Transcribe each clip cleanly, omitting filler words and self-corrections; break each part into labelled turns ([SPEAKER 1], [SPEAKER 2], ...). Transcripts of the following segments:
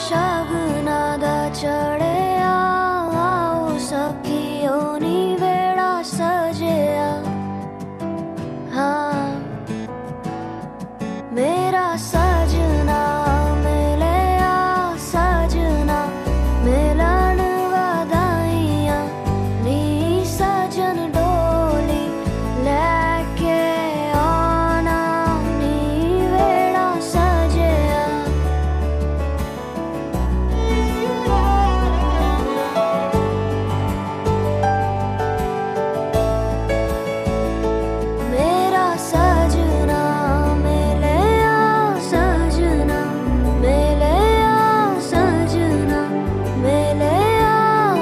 [SPEAKER 1] शगना दा चढ़िया आओ सखियो नी वेड़ा सजिया। हाँ मेरा सजना मिले आ सजना मिलन वधाइया नी सजन डोली लेके आना नी वेड़ा सजिया। मेरा सजना मिले आ सजना मिले आ सजना मिले आ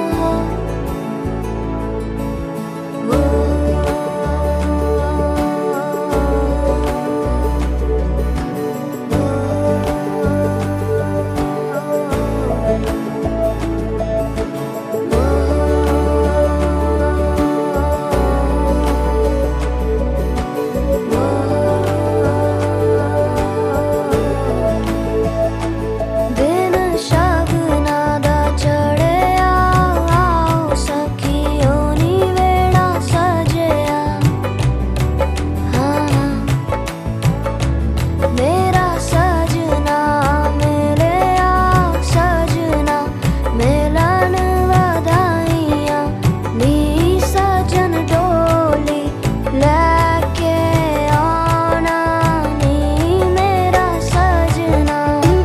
[SPEAKER 1] दिन शगना दा चढ़िया आओ सखियो नी वेड़ा सजिया। हाँ मेरा सजना मिले आ सजना मिलन वधाइया नी सजन डोली लेके आना नी मेरा सजना।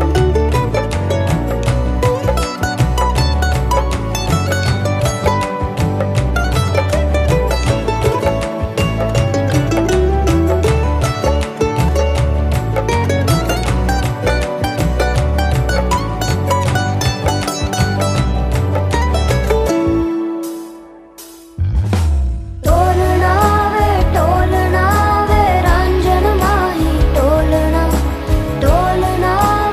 [SPEAKER 1] टोलना वे रंजन माही टोलना टोलना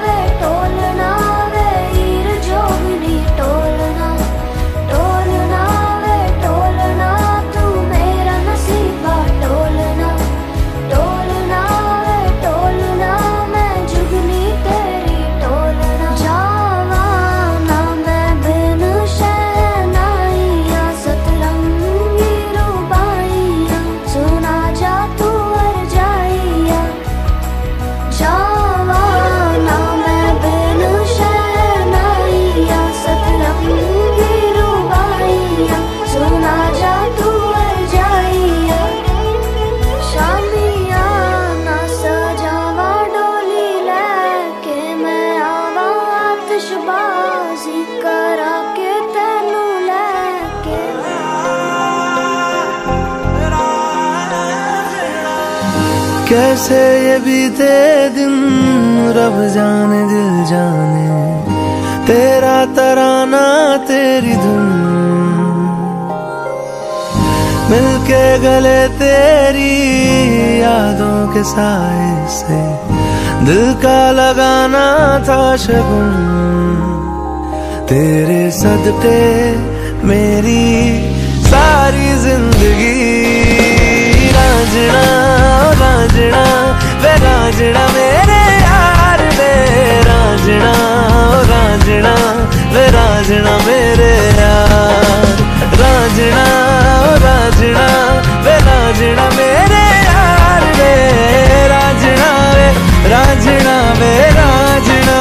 [SPEAKER 1] वे हीर जोगनी टोलना टोलना तू मेरा नसीबा टोलना मैं जुगनी तेरी टोलना। जावा ना मैं बिन शहनाइया सतरंगी रुबाइया सुना जा तू अर जाइया। जावा ना मैं बिन शहनाइया सतरंगी रुबाइया सुना जा तू अर जाइया। शामिया ना सजावा डोली लेके मैं आवा आतिशबाजी करा के तेनू लेके।
[SPEAKER 2] कैसे ये बीते दिन रब जाने दिल जाने तेरा तराना तेरी धुन मिलके गले तेरी यादों के साए से दिल का लगाना था शगुन। तेरे सदके मेरी सारी जिंदगी रांझना रांझना वे रांझना मेरे यार वे रांझना रांझना वे रांझना मेरे यार रांझना रांझना वे रांझना मेरे यार वे रांझना वे रांझना वे रांझना।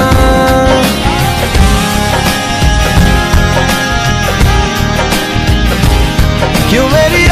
[SPEAKER 2] क्यों मेरी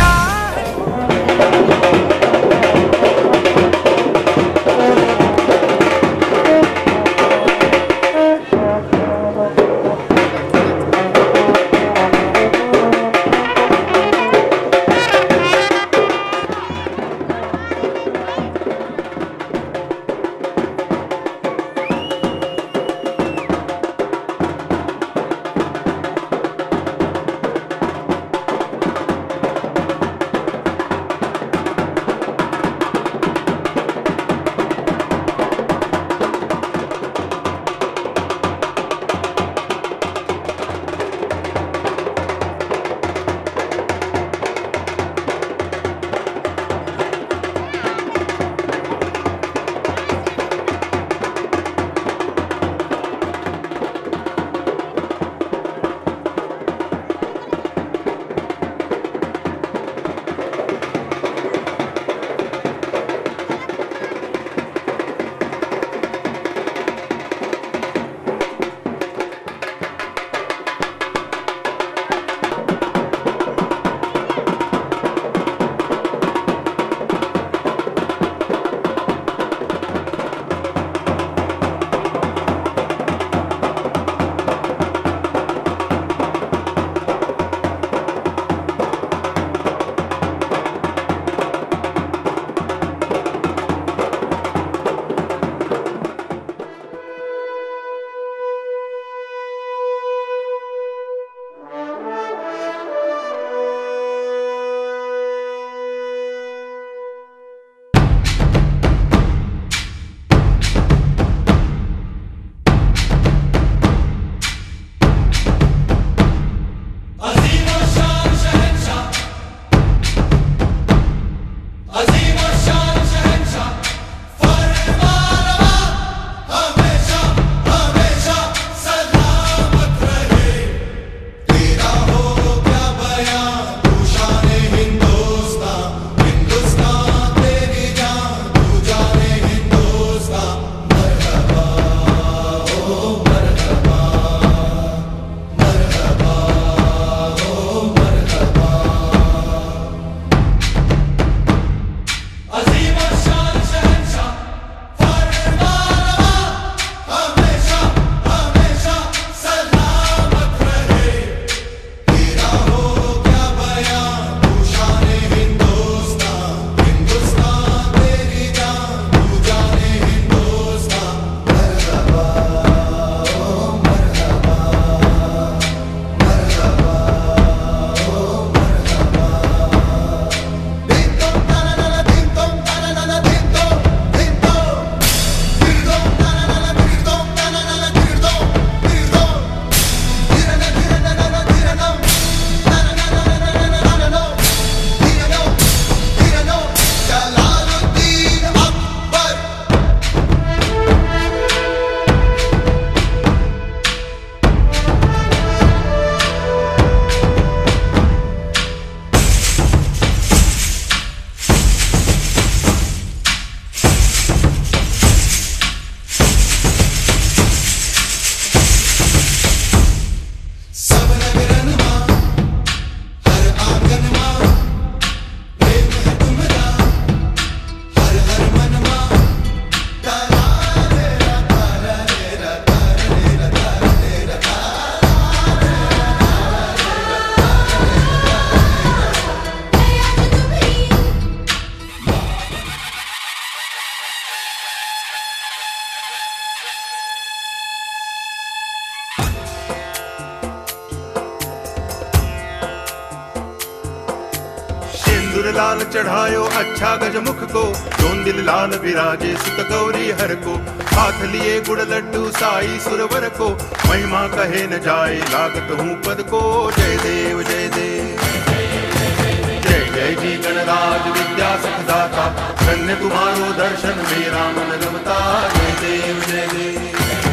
[SPEAKER 3] लाल चढ़ायो अच्छा गजमुख को, जोन दिल लाल विराजे सुत गौरी हर को। हाथ लिए गुड़ लड्डू साई सुरवर को, महिमा कहे न जाए लागत हूँ पद को। जय देव जय देव जय जय जी गणराज विद्या सुखदाता, धन्य तुम्हारो दर्शन मेरा मन रमता। जय देव जय देव।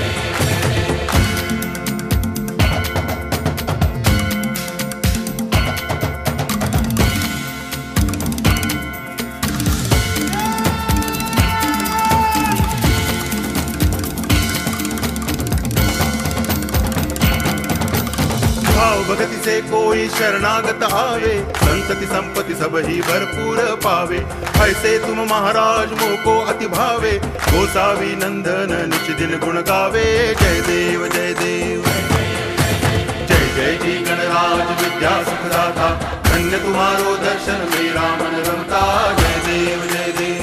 [SPEAKER 3] भाव भगति से कोई शरणागत आवे, संतति संपत्ति सब ही भरपूर पावे। ऐसे तुम महाराज मोको अति भावे, गोसावी नंदन निच दिन गुण गावे। जय देव जय देव जय जय जी गणराज विद्या सुखदाता, धन्य तुम्हारो दर्शन मेरा मन रमता। जय देव जय देव।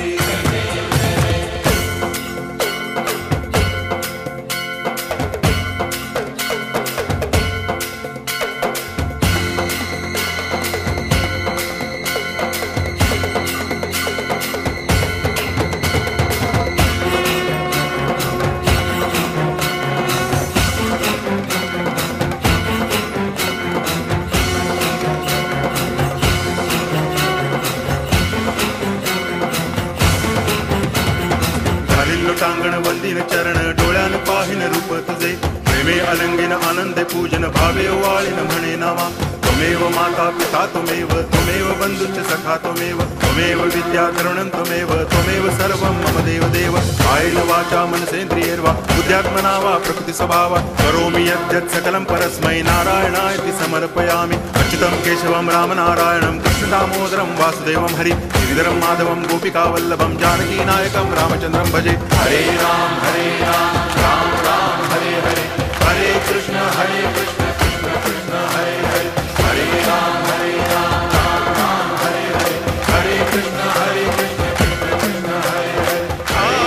[SPEAKER 3] टांगण वंदिन चरण डोळ्यान पाहिन रूप तुझे, प्रेमे अलंगिन आनंद पूजन भावे वाळिन म्हणे नामा। त्वमेव माता पिता त्वमेव, त्वमेव बंधुश्च सखा त्वमेव, त्वमेव विद्या तरुणं त्वमेव, त्वमेव सर्वं मम देव देव। कायेन वाचा मनसेन्द्रियैर्वा बुद्ध्यात्मना वा प्रकृति स्वभावा, करोमि यद्यत् सकलं परस्मै नारायणायति समर्पयामि। अच्युतं केशवं राम नारायणं कृष्ण दामोदरं वासुदेवं हरि, गिरिधरं माधवं गोपिका वल्लभं जानकी नायकं रामचंद्रं भजे। हरे राम राम राम हरे हरे, हरे कृष्ण कृष्ण कृष्ण हरे हरे, हरे राम राम राम हरे हरे, हरे कृष्ण कृष्ण कृष्ण हरे हरे, हरे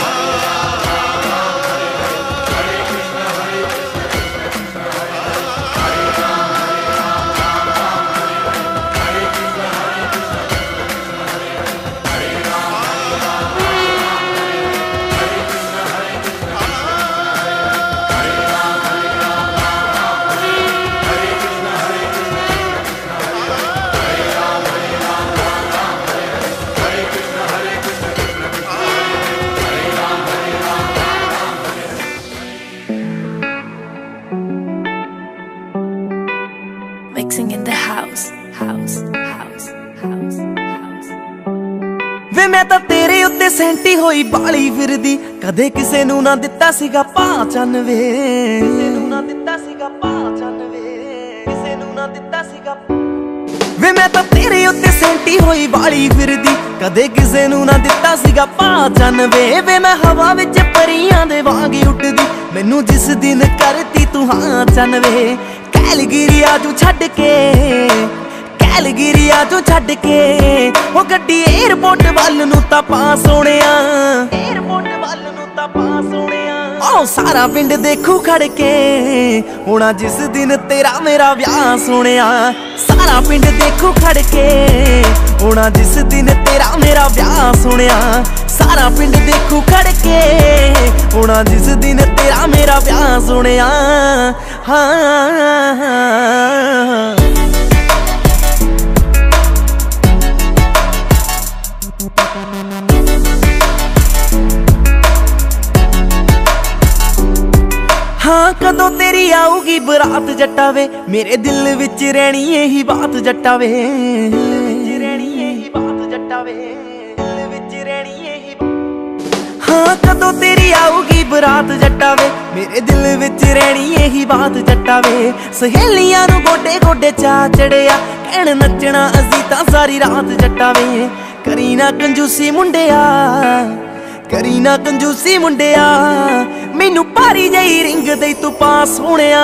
[SPEAKER 3] कृष्ण कृष्ण हरे हरे, हरे राम राम हरे हरे, हरे कृष्ण कृष्ण हरे हरे, हरे Ram
[SPEAKER 1] Mixing in the house.
[SPEAKER 2] वे मैं तां तेरे उत्ते सैंटी होई बाली फिरदी, कदे किसे नू ना दिता सीगा पहचान वे। किसे नू ना दिता सीगा पहचान वे, किसे नू ना दिता सीगा। वे मैं तां तेरे उत्ते सैंटी होई बाली फिरदी, कदे किसे नू ना दिता सीगा पहचान वे। वे मैं हवा विच परियां दे वांग उड़दी, मैनू जिस दिन करती तू हां चन वे। कैलगिरिया तू छड्ड के, कैलगिरिया तू छड्ड के, ओ गड्डी एयरपोर्ट वल नू तां पा सोहणिया, एयरपोर्ट वल नू तां पा सोहणिया। ओ सारा पिंड देखू खड़ के, होना जिस दिन तेरा मेरा ब्याह सोहणिया। सारा पिंड देखू खड़ के, होना जिस दिन तेरा मेरा ब्याह सोहणिया। सारा पिंड देखू खड़ के, होना जिस दिन तेरा मेरा ब्याह सोहणिया। हाँ हाँ कदों तेरी आऊगी बरात जट्टा वे, मेरे दिल विच रहनी यही बात जट्टा वे। रहनी यही बात जट्टा वे, दिल विच रहनी यही। हाँ कदों तेरी आऊगी बरात जट्टा वे, मेरे दिल विच रहनी यही बात जट्टा वे। सहेलियां नू गोडे गोडे चा चढ़िया, कहण नचना असीं तां सारी रात जट्टा वे। करी ना कंजूसी मुंडिया, करी ना कंजूसी मुंडिया, मैनू भारी जही रिंग दई तू पास होणिया।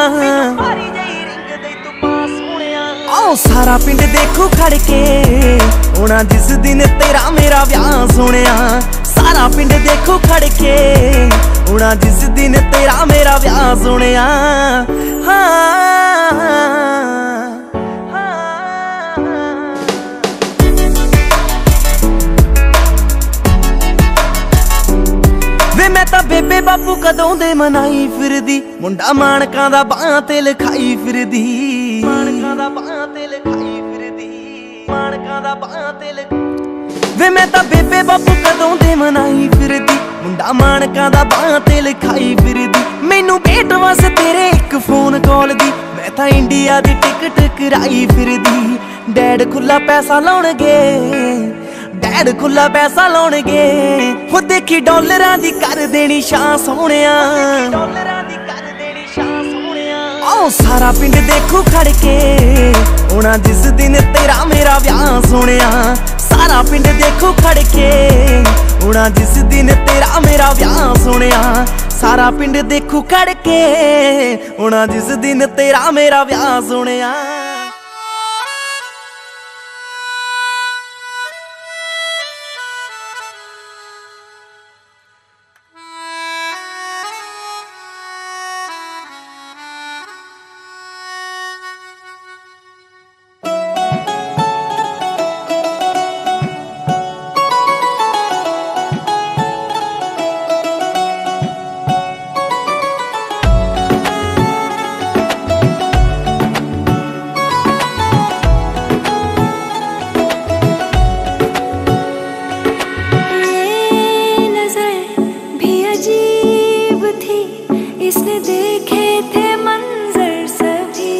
[SPEAKER 2] आओ सारा पिंड देखू खड़ के, होना जिस दिन तेरा मेरा ब्याह सोहणिया। सारा पिंड देखू खड़ के, होना जिस दिन तेरा मेरा ब्याह सोहणिया। हाँ मनाई फिरदी, मुंडा माणकां दा बां ते लिखाई फिरदी, माणकां दा बां ते लिखाई फिरदी, माणकां दा बां ते वे मैं तां बेबे बापू कदों दे मनाई फिरदी, मुंडा माणकां दा बां ते लिखाई फिरदी। मैनू भेट वस तेरे एक फोन कॉल दी, मैं तां इंडिया दी टिकट कराई फिरदी। डैड खुला पैसा लाउणगे, डैड खुला पैसा लाउणगे, हो देखी डॉलरां दी कर देनी शां सोहणिया, डॉलरां दी कर देनी शां सोहणिया। आओ सारा पिंड देखू खड़ के, होना जिस दिन तेरा मेरा ब्याह सोहणिया। सारा पिंड देखू खड़ के, होना जिस दिन तेरा मेरा ब्याह सोहणिया। सारा पिंड देखू खड़ के, होना जिस दिन तेरा मेरा ब्याह सोहणिया।
[SPEAKER 1] इसने देखे थे मंजर सभी,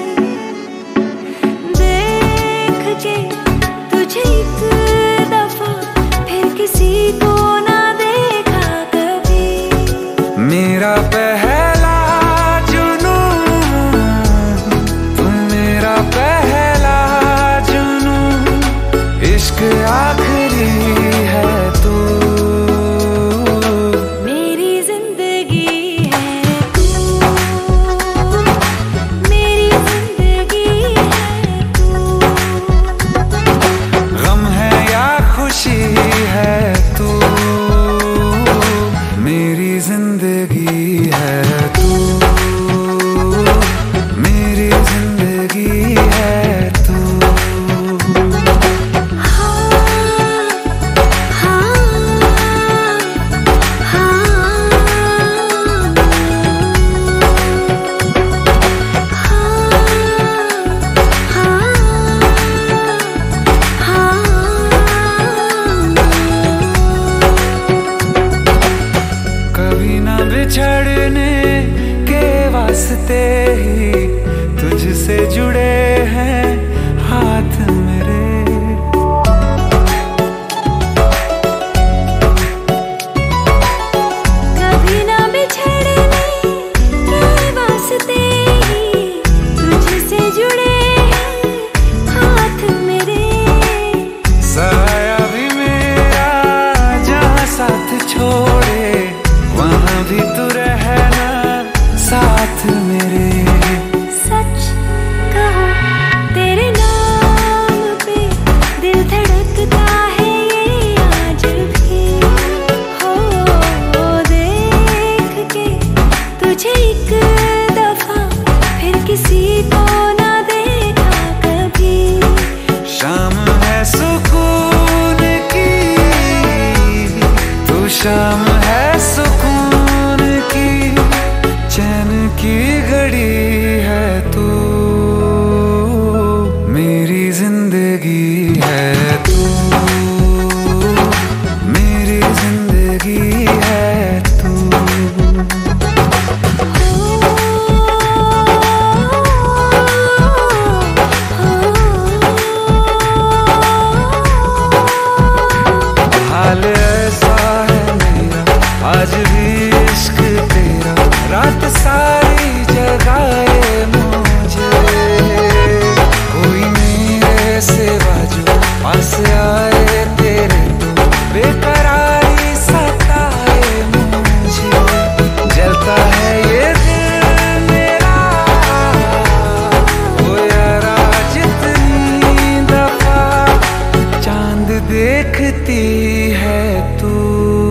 [SPEAKER 1] देख के तुझे एक दफा फिर किसी को ना देखा कभी।
[SPEAKER 4] मेरा पहला जुनून, तुम मेरा पहला जुनून, इश्क आखिरी है तू। बिछड़ने के वास्ते ही तुझसे जुड़े हैं हाथ मेरे।
[SPEAKER 1] कभी ना बिछड़ने के वास्ते ही तुझसे जुड़े हैं हाथ मेरे।
[SPEAKER 4] साया भी मेरा जहाँ साथ छोड़े, वहाँ भी तू रहना साथ मेरे।
[SPEAKER 1] सच कहो तेरे नाम पे दिल धड़कता है ये आज भी। हो देख के तुझे एक दफा फिर किसी को ना देखा कभी।
[SPEAKER 4] शाम है सुकून की, तू शाम है सुकून की, चैन की घड़ी है तू। मेरी जिंदगी है तू, मेरी जिंदगी है तू। हाल ऐसा है मेरा आज भी इश्क तेरा, रात सारी जगाए मुझे। कोई मेरे सिवा जो पास आए तेरे, तो बेकरारी सताए मुझे। जलता है ये दिल मेरा, ओ यारा जितनी दफा चांद देखती है तू।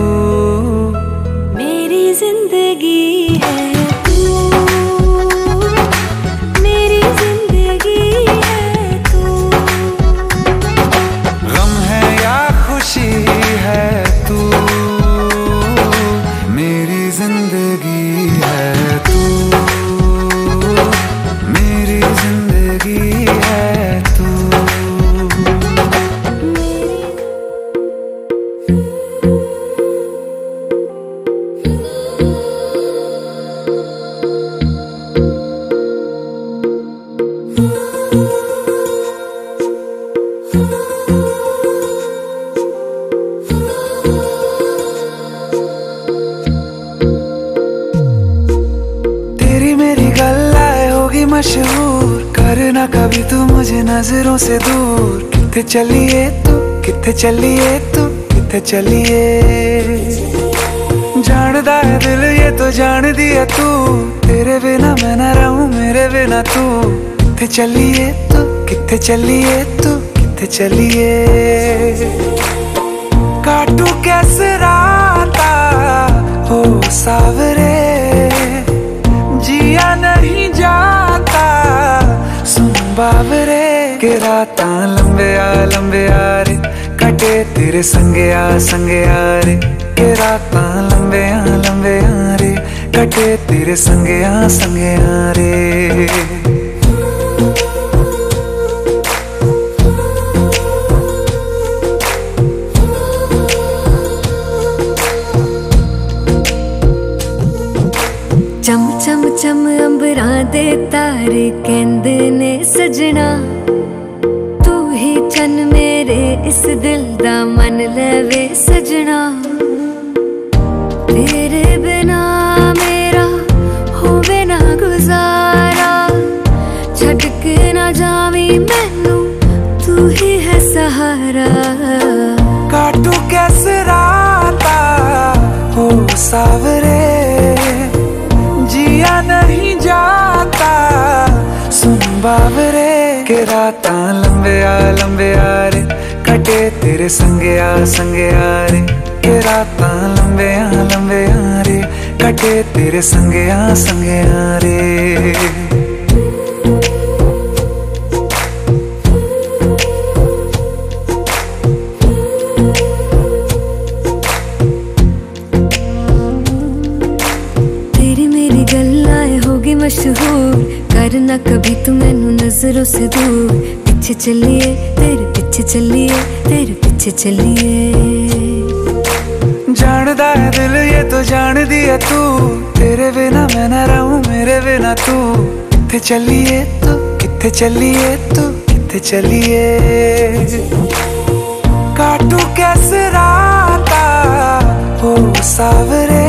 [SPEAKER 1] मेरी जिंदगी है तू।
[SPEAKER 4] मेरी गल्लाए होगी मशहूर, करना कभी तू मुझे नजरों से दूर। किथे चलिए तू, किथे चलिए तू, किथे चलिए। जानदा है दिल ये तो जान दिया तू, तेरे बिना मैं ना रहूं मेरे बिना तू। किथे चलिए तू, किथे चलिए तू, किथे चलिए। काटू कैसे राता हो सावरे, जिया नहीं जाता सुन बाबरे। के राता लंबे आ रे, कटे तेरे संगे आ रे। के राता लंबे आ रे, कटे तेरे संगे आ रे।
[SPEAKER 1] चम चम चम अंबरां दे तारे कहंदे ने सजना, तू ही चन मेरे इस दिल दा मन लेवे सजना। तेरे बिना मेरा होवे ना गुजारा, छड़ के ना जावी मैनू तू ही है सहारा।
[SPEAKER 4] काटू कैसे राता हो सावरे, जिया नहीं जाता सुन बाबरे। के राता लंबे आ रे, कटे तेरे संगे आ रे। के राता लंबे आ रे, कटे तेरे संगे आ रे।
[SPEAKER 1] मशहूर, करना कभी तू मैनू नजरों से दूर। पीछे चलिए तेरे पीछे चलिए, तेरे पीछे चलिए।
[SPEAKER 4] जानदा है दिल ये तो जान दिया तू, तेरे बिना मैं ना रहूं मेरे बिना तू। किथे चलिए तू, किथे चलिए तू, किथे चलिए। काटू कैसे राता हो सावरे,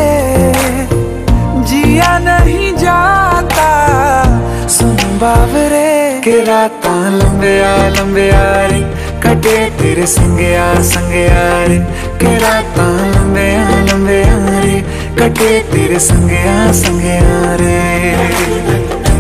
[SPEAKER 4] जिया नहीं जाता सुन बाबरे। के राता लंबे आ रे, कटे तेरे संगे आ रे। के राता लंबे आ रे, कटे तेरे संगे आ रे।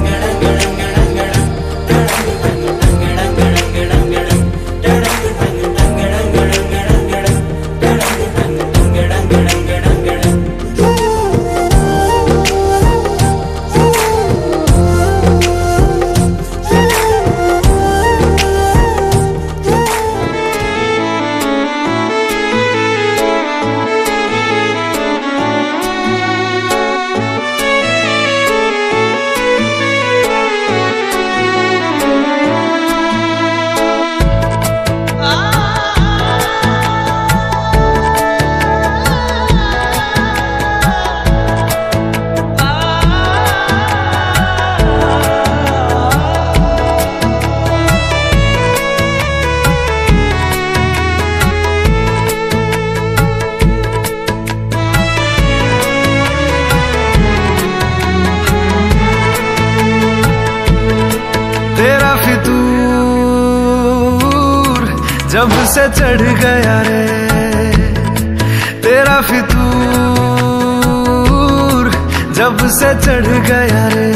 [SPEAKER 4] जब से चढ़ गया रे तेरा फितूर, जब से चढ़ गया रे।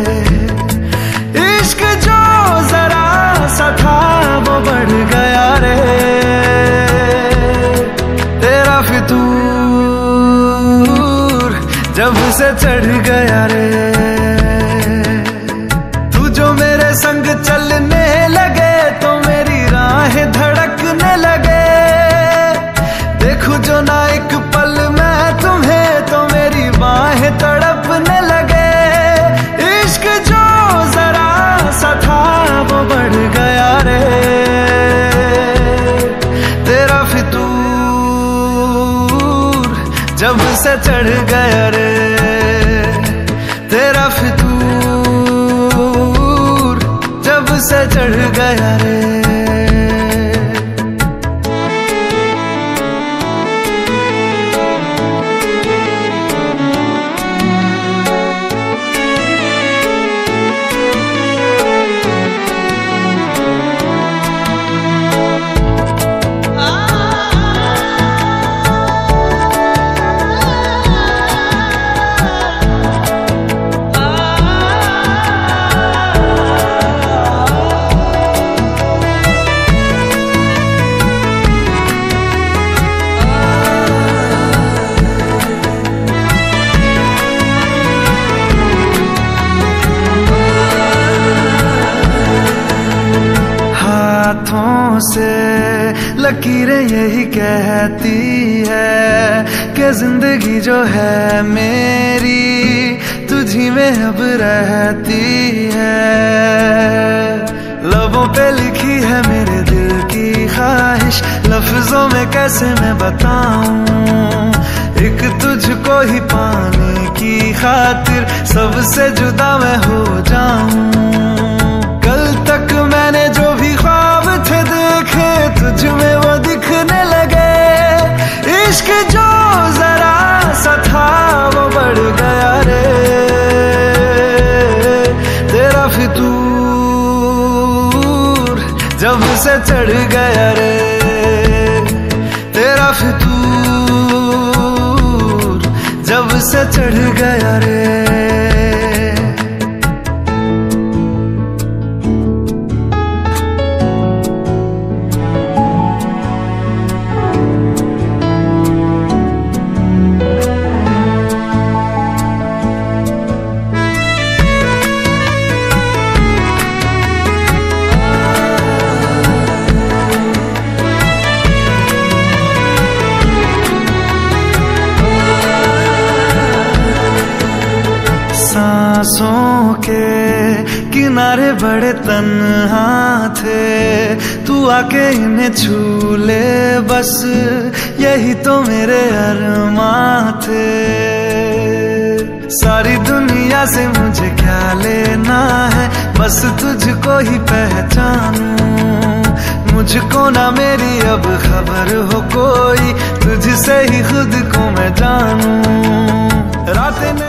[SPEAKER 4] इश्क जो जरा सा था वो बढ़ गया रे। तेरा फितूर जब से चढ़ गया रे। तू जो मेरे संग चलने लगे तो मेरी राहें धड़कने लगे। देखूं जो ना एक पल मैं तुम्हें तो मेरी बाहें तड़पने लगे। इश्क जो जरा सा था वो बढ़ गया रे। तेरा फितूर जब से चढ़ गया रे। तेरा फितूर जब से चढ़ गया रे। बाहों से लकीरें यही कहती है कि जिंदगी जो है मेरी तुझी में अब रहती है। लबों पे लिखी है मेरे दिल की ख्वाहिश, लफ्जों में कैसे मैं बताऊं, एक तुझको ही पाने की खातिर सबसे जुदा मैं हो जाऊं। कल तक मैंने जो भी ख्वाब थे देखे तुझ में वो दिखने लगे, इश्क जो जरा सा था वो बढ़ गया रे, तेरा फितूर जब से चढ़ गया रे, तेरा फितूर जब से चढ़ गया रे। सांसों के किनारे बड़े तन्हा थे, तू आके इन्हें छू ले बस यही तो मेरे अरमां थे। सारी दुनिया से मुझे क्या लेना है, बस तुझको ही पहचानूं, मुझको ना मेरी अब खबर हो कोई, तुझसे ही खुद को मैं जानूं। रातें नहीं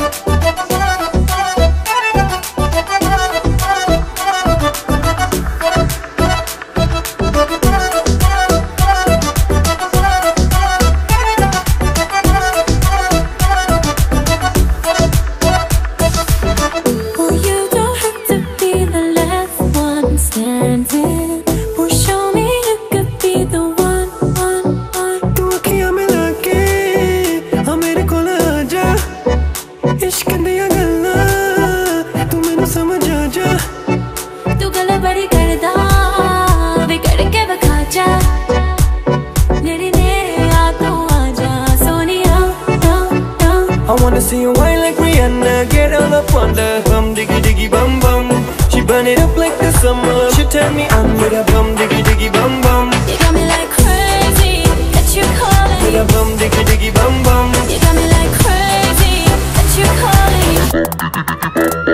[SPEAKER 5] see you wine like Rihanna, get all up on the bum diggy diggy bum bum. She burn it up like the summer. She turn me on with a bum diggy diggy bum bum.
[SPEAKER 6] You got me like crazy, that you calling.
[SPEAKER 5] With a bum diggy diggy bum bum.
[SPEAKER 6] You got me like crazy, that you calling.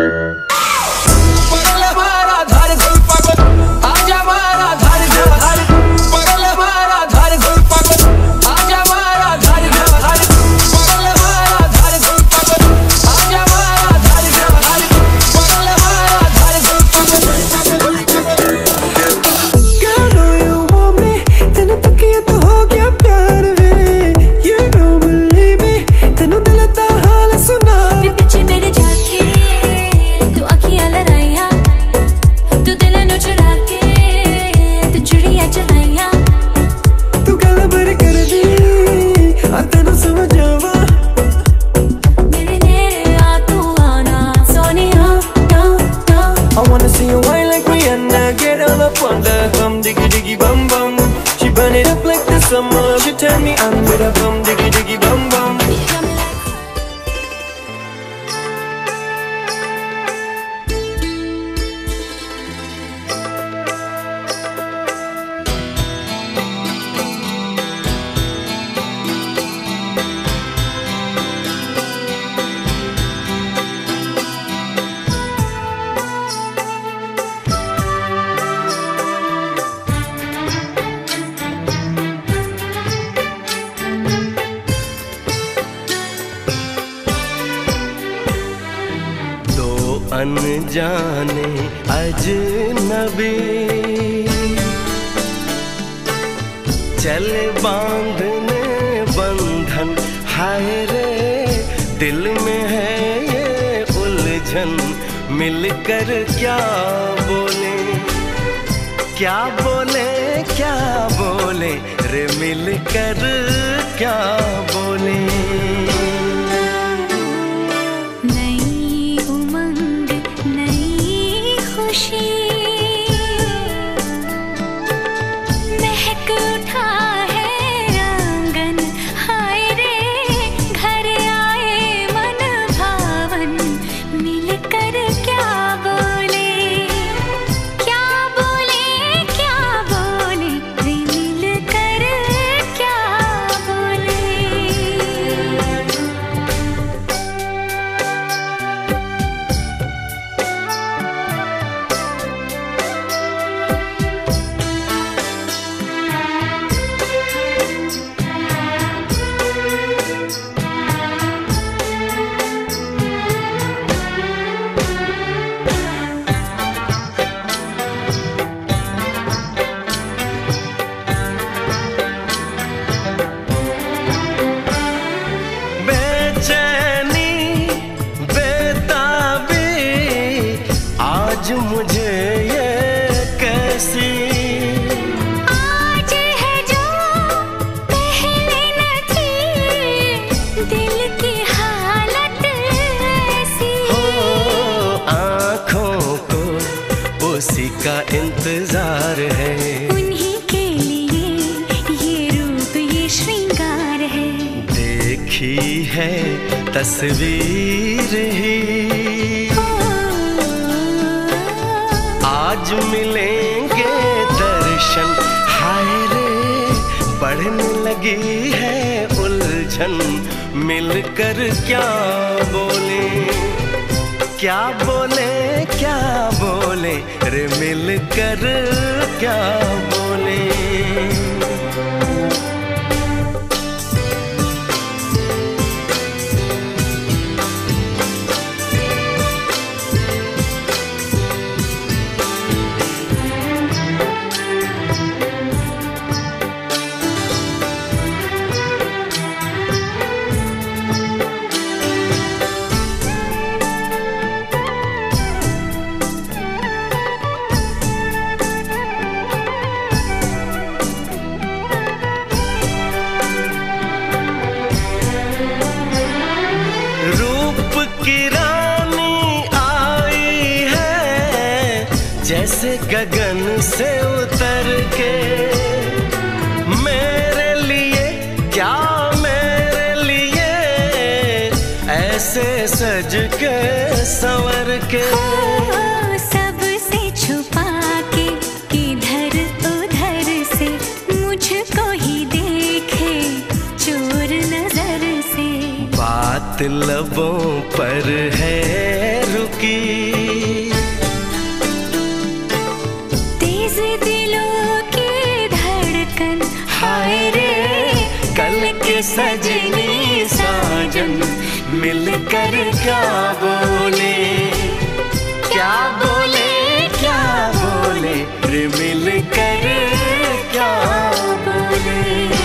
[SPEAKER 5] She burn it up like the summer. She turn me on with a bum diggy diggy bum bum.
[SPEAKER 7] अनजाने अजनबी चले बांधने बंधन, हाय रे दिल में है ये उलझन, मिलकर क्या बोले क्या बोले क्या बोले रे, मिलकर क्या बोले।
[SPEAKER 1] कर क्या बोले, क्या बोले, क्या बोले, वे मिल कर क्या बोले।
[SPEAKER 7] बेचैनी बेताबी आज मुझे ये कैसी,
[SPEAKER 1] आज है जो पहले न थी, दिल की हालत ऐसी।
[SPEAKER 7] हो आँखों को उसी का इंतजार है,
[SPEAKER 1] उन्हीं के लिए ये रूप ये श्रृंगार है।
[SPEAKER 7] देखी है तस्वीर ही, आज मिलेंगे दर्शन, हाय रे बढ़ने लगी है उलझन, मिलकर क्या बोले, क्या बोले, क्या बोले रे मिलकर क्या बोले। रूप की रानी आई है जैसे गगन से उतर के, मेरे लिए क्या मेरे लिए ऐसे सज के संवर के।
[SPEAKER 1] सबसे छुपा के इधर उधर से मुझको ही देखे चोर नजर से।
[SPEAKER 7] बात लबों पर है रुकी,
[SPEAKER 1] तेज दिलों की धड़कन,
[SPEAKER 7] हाय रे कल के सजनी साजन, मिलकर क्या बोले, क्या बोले, क्या बोले रे मिलकर क्या बोले।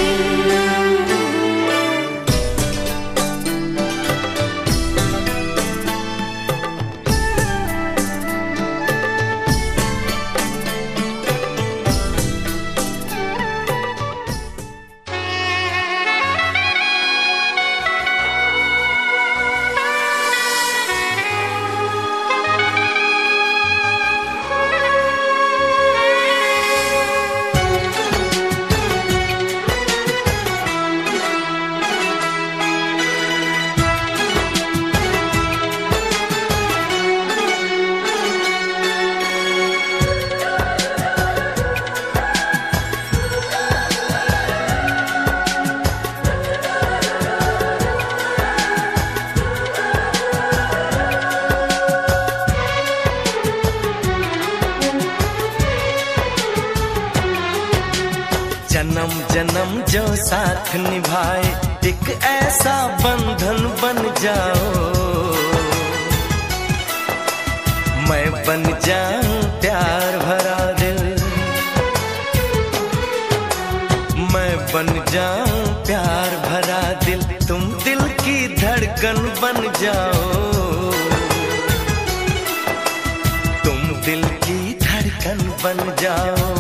[SPEAKER 7] जन्म जन्म जो साथ निभाए, एक ऐसा बंधन बन जाओ, मैं बन जाऊं प्यार भरा दिल, मैं बन जाऊं प्यार भरा दिल, तुम दिल की धड़कन बन जाओ, तुम दिल की धड़कन बन जाओ।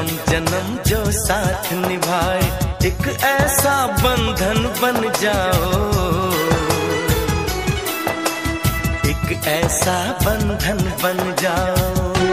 [SPEAKER 7] जन्म जन्म जो साथ निभाए, एक ऐसा बंधन बन जाओ, एक ऐसा बंधन बन जाओ।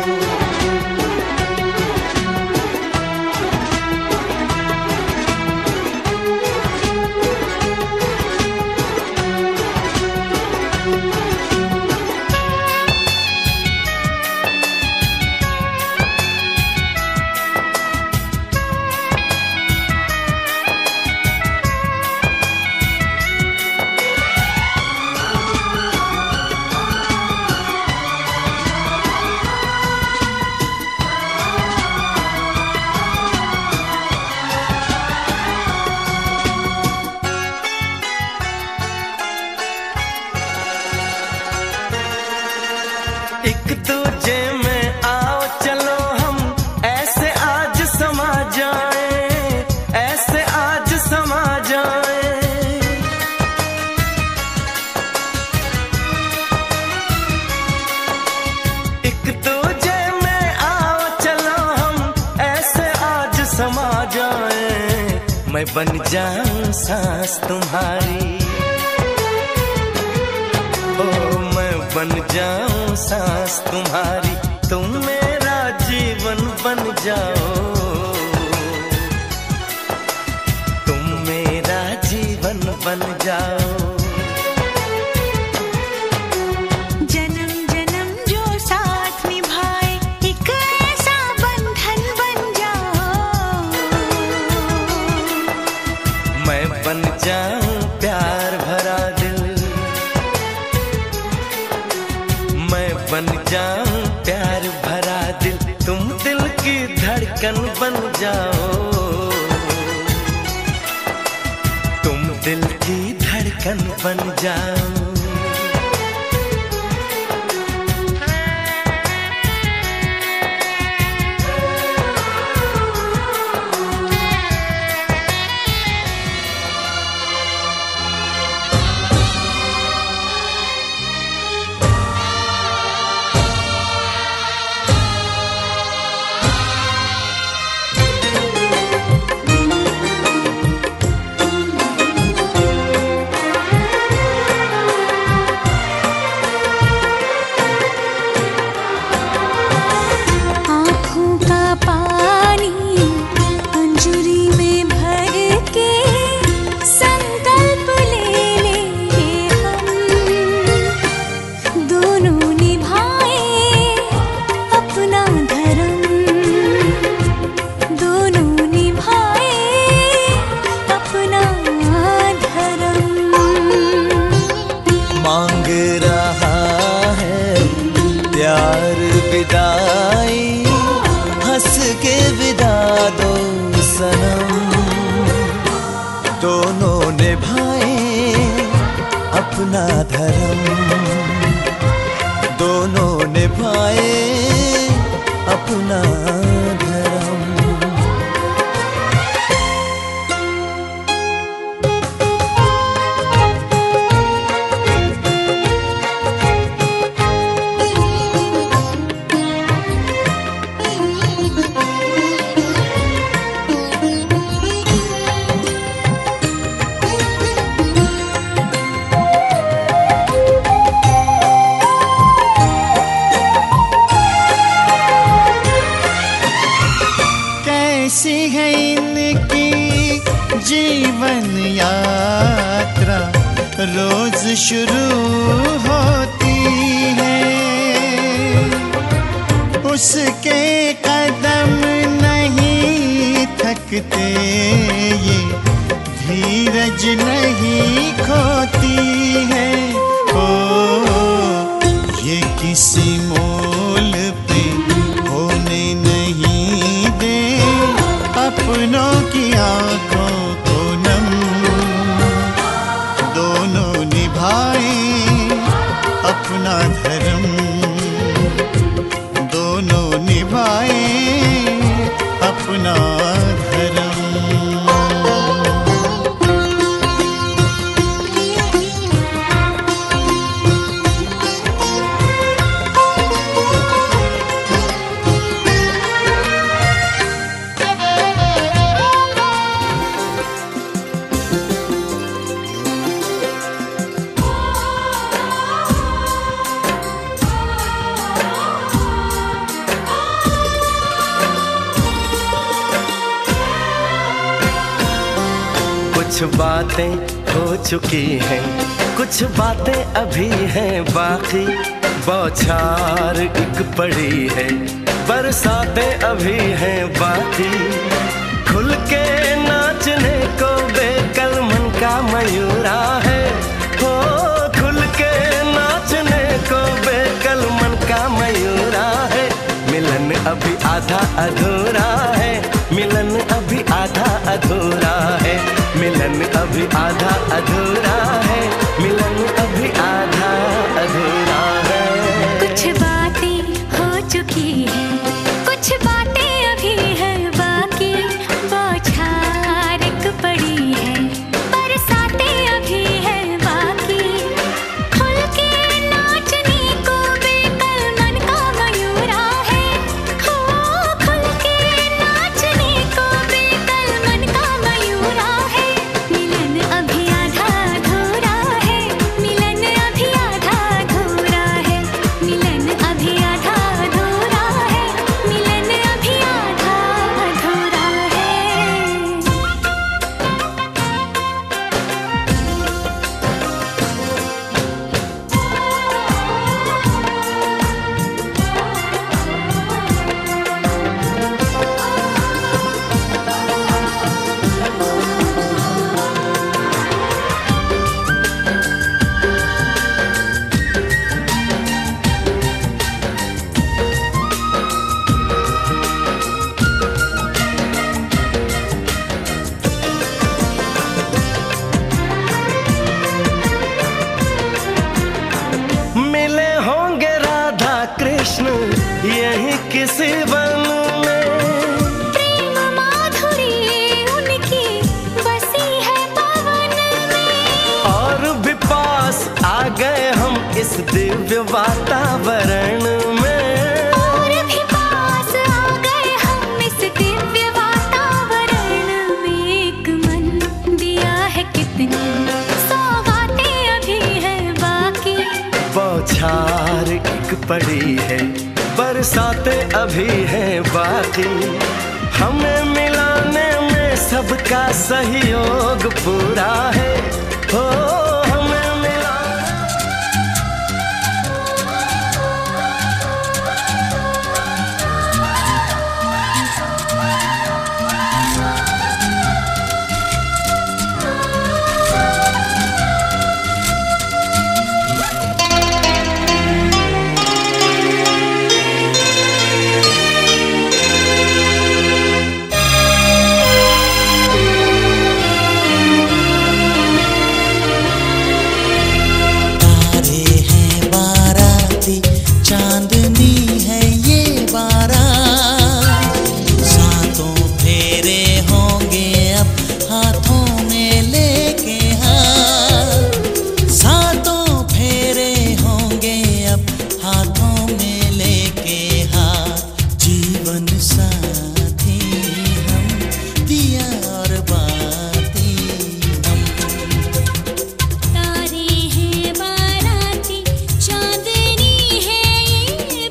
[SPEAKER 7] एक दूजे में आओ चलो हम ऐसे आज समा जाए, ऐसे आज समा जाए। एक दूजे में आओ चलो हम ऐसे आज समा जाए। मैं बन जाऊं सांस तुम्हारी, बन जाऊं सांस तुम्हारी, तुम मेरा जीवन बन जाओ, तुम मेरा जीवन बन जाओ।
[SPEAKER 6] जन्म जन्म जो साथ निभाए, एक ऐसा बंधन बन जाओ।
[SPEAKER 7] मैं बन जाऊं प्यार भरा दिल, मैं बन जाऊं प्यार भरा दिल, तुम दिल की धड़कन बन जाओ, तुम दिल की धड़कन बन जाओ।
[SPEAKER 4] हंस के विदा दो सनम, दोनों निभाए अपना धर्म, दोनों निभाए अपना धर्म।
[SPEAKER 8] कैसी है इनकी जीवन यात्रा, रोज शुरू होती है, उसके कदम नहीं थकते, ये धीरज नहीं खोती है। ओ ये किसी मोल पे होने नहीं दे, अपनों की आंखों को नम, दोनों निभाए अपना धर्म, दोनों निभाए अपना धर्म।
[SPEAKER 7] कुछ बातें हो चुकी हैं, कुछ बातें अभी हैं बाकी, बौछार एक पड़ी है, बरसातें अभी हैं बाकी। खुल के नाचने को बेकल मन का मयूरा है, हो खुल के नाचने को बेकल मन का मयूरा है। मिलन अभी आधा अधूरा है, मिलन अभी आधा अधूरा है, मिलन अभी आधा अधूरा है, मिलन अभी आधा अधूरा है।
[SPEAKER 6] कुछ बातें हो चुकी हैं, कुछ बातें अभी हैं बाकी, बौछार एक पड़ी है, बरसातें अभी हैं बाकी। खुल के नाचने को बेकल मन का मयूरा है, हो खुल के नाचने को बेकल मन का मयूरा है। मिलन अभी आधा अधूरा है, मिलन अभी आधा अधूरा है, मिलन अभी आधा अधूरा है, मिलन अभी आधा अधूरा है।
[SPEAKER 7] मिले होंगे राधा कृष्ण यही किसी वन में,
[SPEAKER 6] प्रेम माधुरी उनकी बसी है पवन में,
[SPEAKER 7] और भी पास आ गए हम इस दिव्य वातावरण में।
[SPEAKER 6] और भी पास आ गए हम इस दिव्य वातावरण में। एक मन दिया है कितनी सौगातें अभी हैं बाकी,
[SPEAKER 7] बौछार एक पड़ी है, बरसातें अभी हैं बाकी। हमें मिलाने में सबका सहयोग पूरा है, हो हमें मिलाने।
[SPEAKER 6] तारे हैं बाराती चांदनी है ये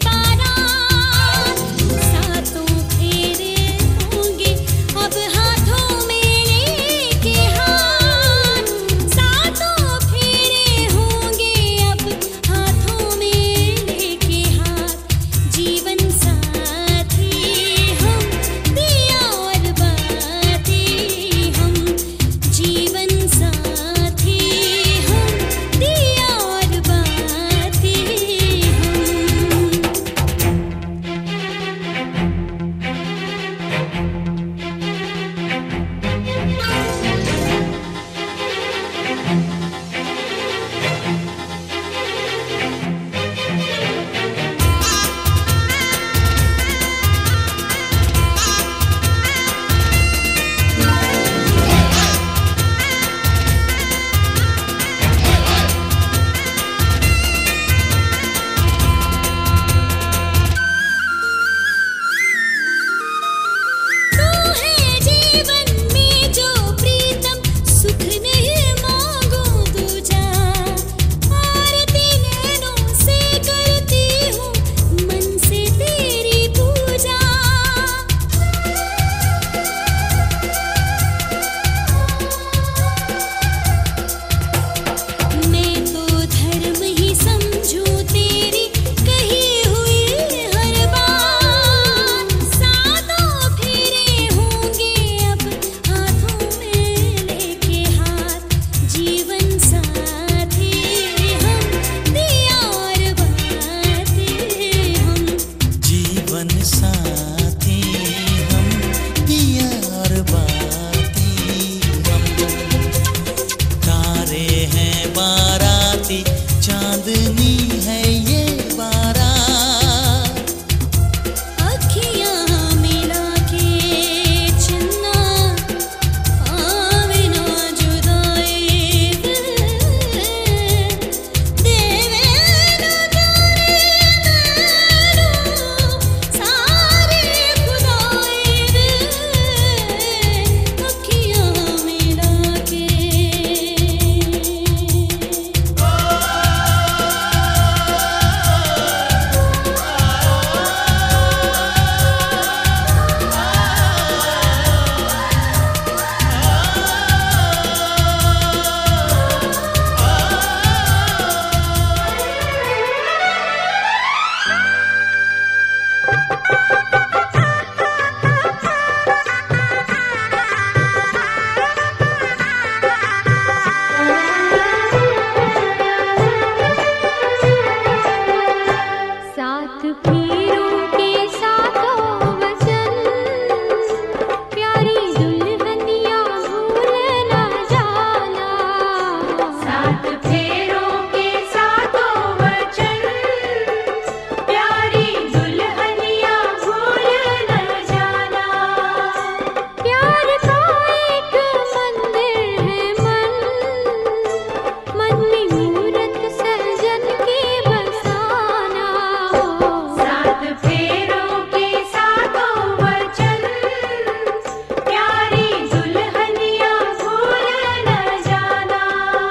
[SPEAKER 6] फेरों के साथों वचन, प्यारी दुल्हनिया भूल न जाना। सात फेरों के साथों वचन, प्यारी दुल्हनिया भूल न जाना। प्यार का एक मंदिर है मन, मन में मूरत सजन के बसाना। सात फेरों के साथों वचन, प्यारी दुल्हनिया भूल न जाना।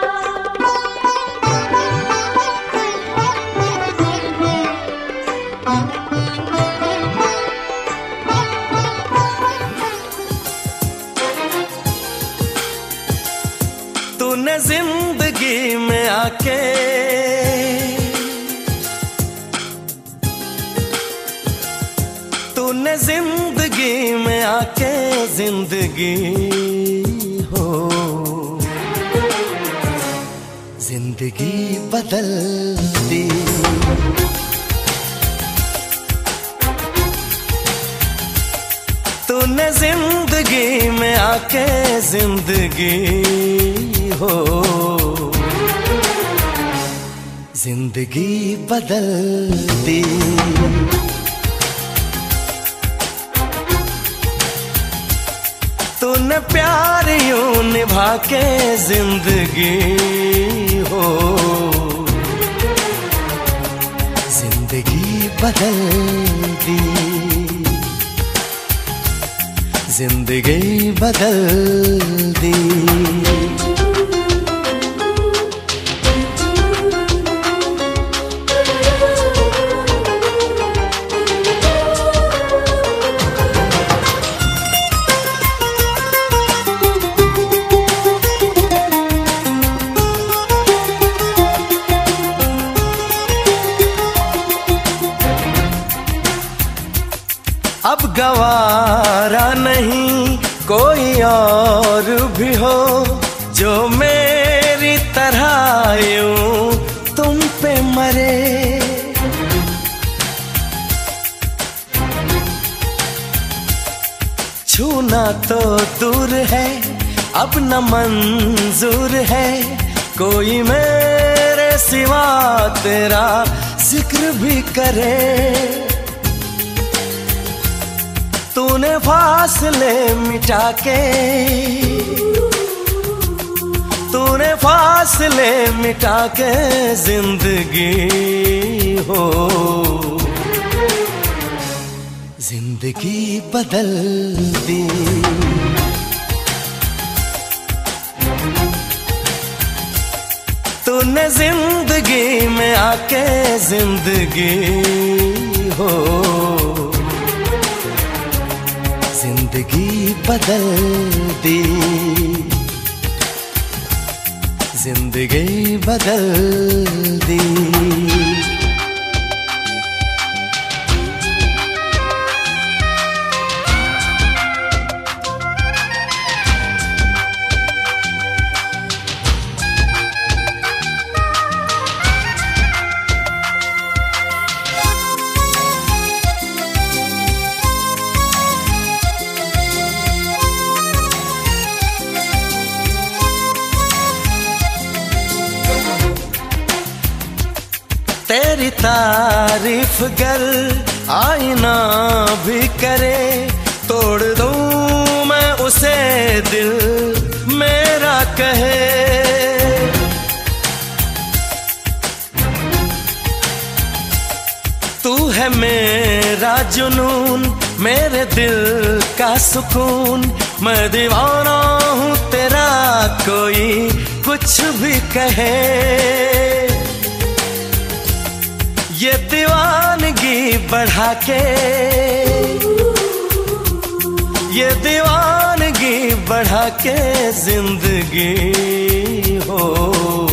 [SPEAKER 7] तूने जिंदगी में आके तूने जिंदगी में आके जिंदगी हो जिंदगी बदल दी। तूने जिंदगी में आके जिंदगी हो जिंदगी बदल दी। तूने प्यार यूं निभा के जिंदगी हो जिंदगी बदल दी। जिंदगी बदल दी। अब गवारा नहीं कोई और भी हो जो मेरी तरह यूं तुम पे मरे। छूना तो दूर है अब न मंजूर है कोई मेरे सिवा तेरा जिक्र भी करे। तूने फासले मिटा के तूने फासले मिटा के जिंदगी हो जिंदगी बदल दी। तूने जिंदगी में आके जिंदगी हो जिंदगी बदल दी। जिंदगी बदल दी। तेरी तारीफ गर आईना भी करे तोड़ दूं मैं उसे दिल मेरा कहे। तू है मेरा जुनून मेरे दिल का सुकून मैं दीवाना हूँ तेरा कोई कुछ भी कहे। ये दीवानगी बढ़ा के ये दीवानगी बढ़ा के जिंदगी हो